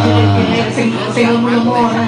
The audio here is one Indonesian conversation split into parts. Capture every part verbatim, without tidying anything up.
sing sing lemu ora.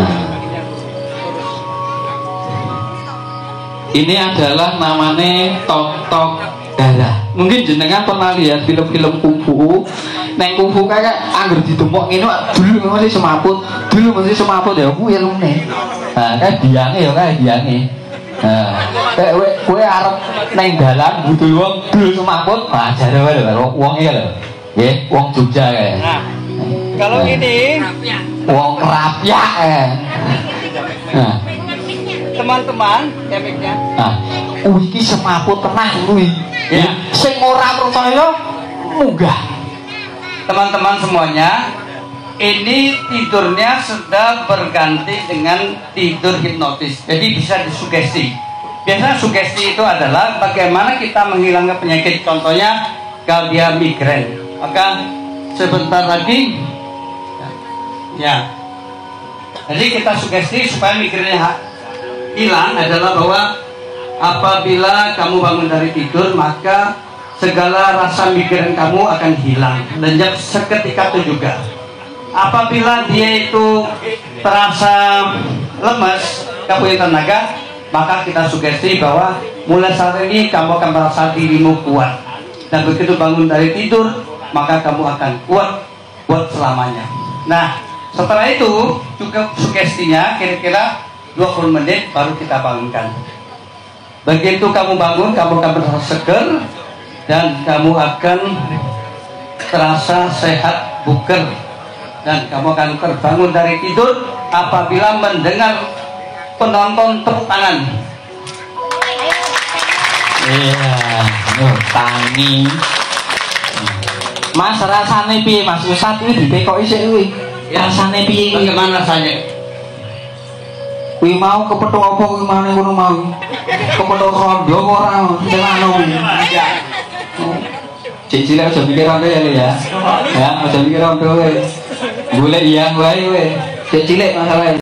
Ini adalah namanya tok-tok darah. Mungkin jenengan pernah lihat film-film kungfu. Neng kungfu kayak anggur ditumpuk ini dulu masih semaput, dulu masih semaput ya kuwi ilmune. Nah, kayak biange ya kayak biange. Nah, kayak kowe kowe arep neng dalan butuh wong dulu semaput, nah jare wae lho wong iki lho. Nggih, wong Jogja kae. Nah, kalau ini wong Rapyak eh. Nah, teman-teman, emiknya. nah, kuwi iki semaput tenah kuwi. Ya, sing ora percaya munggah. Teman-teman semuanya, ini tidurnya sudah berganti dengan tidur hipnotis. Jadi bisa disugesti. Biasanya sugesti itu adalah bagaimana kita menghilangkan penyakit. Contohnya kalau dia migrain, maka sebentar lagi, ya. Jadi kita sugesti supaya migrainnya hilang adalah bahwa apabila kamu bangun dari tidur, maka segala rasa migrain kamu akan hilang, lenyap seketika itu juga. Apabila dia itu terasa lemas, kamu punya tenaga, maka kita sugesti bahwa mulai saat ini kamu akan merasa dirimu kuat. Dan begitu bangun dari tidur, maka kamu akan kuat buat selamanya. Nah, setelah itu juga sugestinya kira-kira dua puluh menit baru kita bangunkan. Begitu kamu bangun, kamu akan merasa seger dan kamu akan terasa sehat, bugar, dan kamu akan terbangun dari tidur apabila mendengar penonton tepuk tangan. Iya, oh, tangi. Mas rasane piye Mas? Ustaz iki ditekoki sik kuwi. Rasane piye iki? Bagaimana rasanya? Kuwi mau kepethuk apa kuwi maneh ngono mau. Kepethuk rondo apa ora celana kuwi. Cek cilik aja mikir rondo ya ya. Ya, aja mikir rondo kowe. Golek iyang wae kowe. Cek cilik masalah.